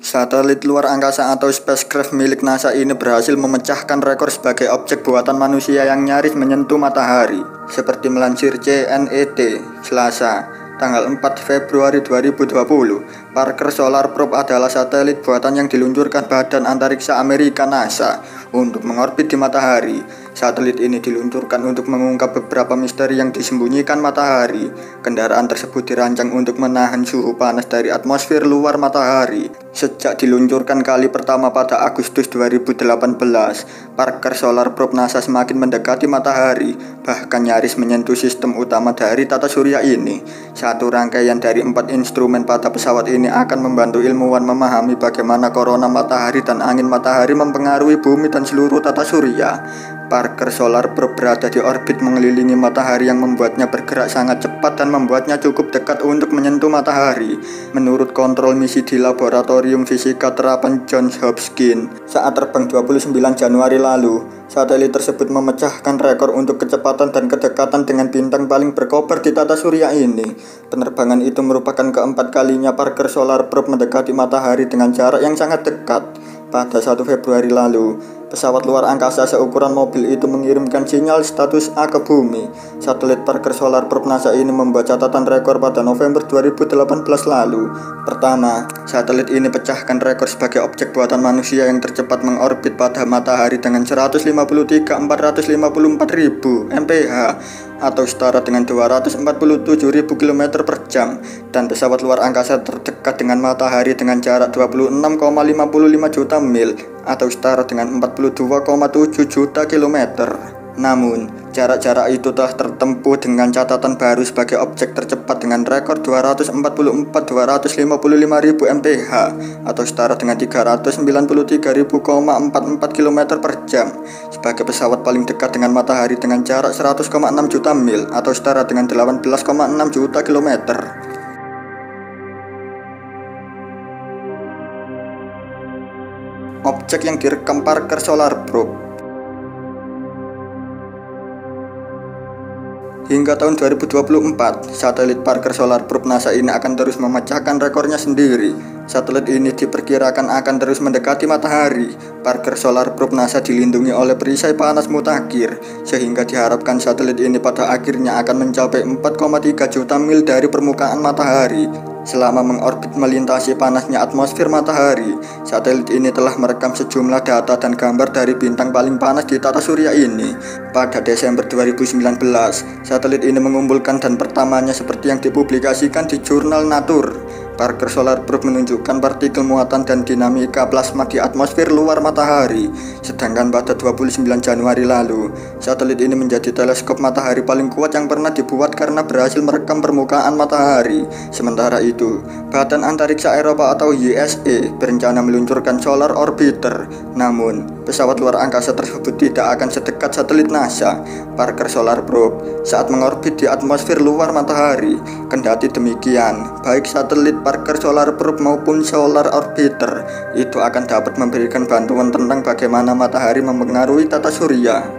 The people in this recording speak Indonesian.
Satelit luar angkasa atau spacecraft milik NASA ini berhasil memecahkan rekor sebagai objek buatan manusia yang nyaris menyentuh matahari. Seperti melansir CNET, Selasa, tanggal 4 Februari 2020, Parker Solar Probe adalah satelit buatan yang diluncurkan Badan Antariksa Amerika NASA untuk mengorbit di matahari. Satelit ini diluncurkan untuk mengungkap beberapa misteri yang disembunyikan matahari. Kendaraan tersebut dirancang untuk menahan suhu panas dari atmosfer luar matahari. Sejak diluncurkan kali pertama pada Agustus 2018, Parker Solar Probe NASA semakin mendekati matahari, bahkan nyaris menyentuh sistem utama dari tata surya ini. Satu rangkaian dari 4 instrumen pada pesawat ini akan membantu ilmuwan memahami bagaimana korona matahari dan angin matahari mempengaruhi bumi dan seluruh tata surya. Parker Solar Probe berada di orbit mengelilingi matahari yang membuatnya bergerak sangat cepat dan membuatnya cukup dekat untuk menyentuh matahari. Menurut kontrol misi di Laboratorium Fisika Terapan Johns Hopkins, saat terbang 29 Januari lalu, satelit tersebut memecahkan rekor untuk kecepatan dan kedekatan dengan bintang paling berkobar di tata surya ini. Penerbangan itu merupakan keempat kalinya Parker Solar Probe mendekati matahari dengan jarak yang sangat dekat. Pada 1 Februari lalu, pesawat luar angkasa seukuran mobil itu mengirimkan sinyal status A ke bumi. Satelit Parker Solar Probe NASA ini membuat catatan rekor pada November 2018 lalu. Pertama, satelit ini pecahkan rekor sebagai objek buatan manusia yang tercepat mengorbit pada matahari dengan 153.454.000 mph atau setara dengan 247.000 km per jam, dan pesawat luar angkasa terdekat dengan matahari dengan jarak 26,55 juta mil atau setara dengan 42,7 juta kilometer. Namun, jarak-jarak itu telah tertempuh dengan catatan baru sebagai objek tercepat dengan rekor 244.255.000 mph atau setara dengan 393.044 km per jam. Sebagai pesawat paling dekat dengan matahari dengan jarak 100,6 juta mil atau setara dengan 18,6 juta kilometer. Objek yang direkam Parker Solar Probe. Hingga tahun 2024, satelit Parker Solar Probe NASA ini akan terus memecahkan rekornya sendiri. Satelit ini diperkirakan akan terus mendekati matahari. Parker Solar Probe NASA dilindungi oleh perisai panas mutakhir, sehingga diharapkan satelit ini pada akhirnya akan mencapai 4,3 juta mil dari permukaan matahari. Selama mengorbit melintasi panasnya atmosfer matahari, satelit ini telah merekam sejumlah data dan gambar dari bintang paling panas di tata surya ini. Pada Desember 2019, satelit ini mengumpulkan dan pertamanya seperti yang dipublikasikan di jurnal Nature. Parker Solar Probe menunjukkan partikel muatan dan dinamika plasma di atmosfer luar matahari. Sedangkan pada 29 Januari lalu, satelit ini menjadi teleskop matahari paling kuat yang pernah dibuat karena berhasil merekam permukaan matahari. Sementara itu, Badan Antariksa Eropa atau ESA berencana meluncurkan Solar Orbiter. Namun, pesawat luar angkasa tersebut tidak akan sedekat satelit NASA. Parker Solar Probe saat mengorbit di atmosfer luar matahari. Kendati demikian, baik satelit Parker Solar Probe maupun Solar Orbiter itu akan dapat memberikan bantuan tentang bagaimana matahari mempengaruhi tata surya.